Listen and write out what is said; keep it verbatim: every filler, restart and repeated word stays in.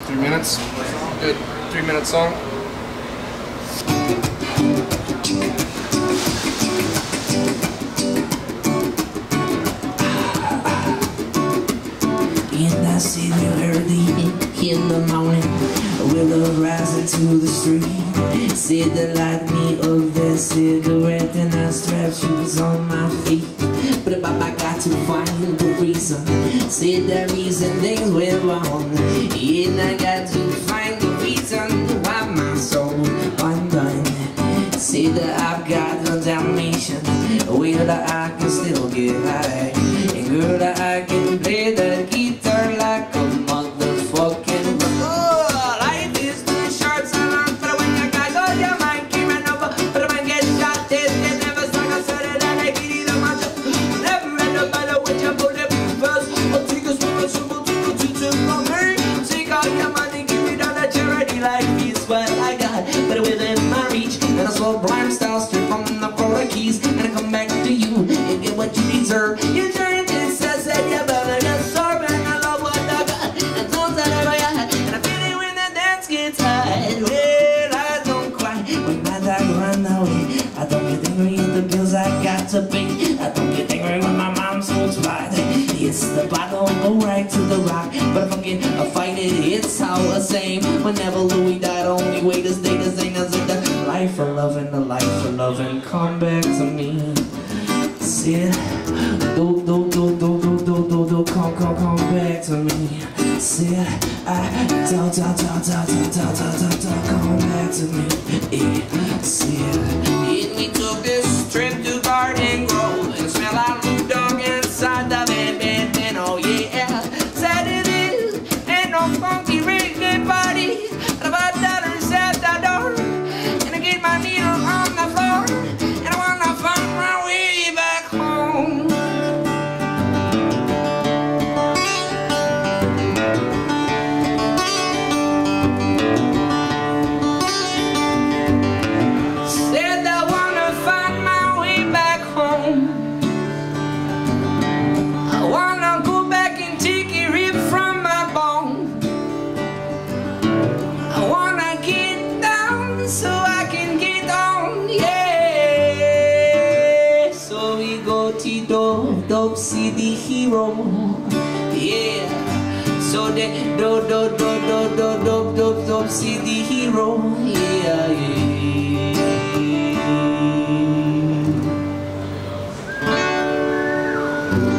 Three minutes? Good. Three minute song. And I see you early in the morning, will rise into the street. Said the light me of that cigarette, and I strapped shoes on my feet. But if I got to find the reason, said the reason things went wrong. And I got to find the reason why my soul undone. Say that I've got a damnation, way that I can still get high. And girl, that I can play the guitar like a motherfucking oh, life is too short, so long. But when you got all your mind came and over, but when get shot dead, they never sang a song that I get either much. Never read about it with your bullet first. I'll take a swim and swim to go to the mommy. Take all your money, give it all that charity, like it's what I got, but within my reach. And a Sublime style strip from the floor of keys, and I come back to you and get what you deserve. You turn this, I said you better get served, and I love what I got, and don't tell ever got, and I feel it when the dance gets high. Well, I don't cry when my dog run away. I don't get angry at the bills I got to pay. I don't get angry when my mom smoke pot. It's the bottle, go right to the rock. But if I get a fight it, it's all the same. Whenever Louis died, only way to stay the same as the life for loving, the life for loving, come back to me. Say, do, do, do, do, do, do, do, do, come, come, come back to me. Say, I, do, do, do, do, do, do, do, do, do, come back to me. Yeah, say, and we took this trip to Garden Grove, and smell like blue dog inside the bed, bed, bed, oh yeah. Said it is, ain't no funky reggae party, and about dollars at the door. My needle on the floor, and I wanna find my way back home. Said I wanna find my way back home. I wanna go back and take a rib from my bone. I wanna get down so I can get on, yeah. So we go to do, do, see the hero, yeah. So they do, do, do, do, do, do, do, do, see the hero, yeah, yeah.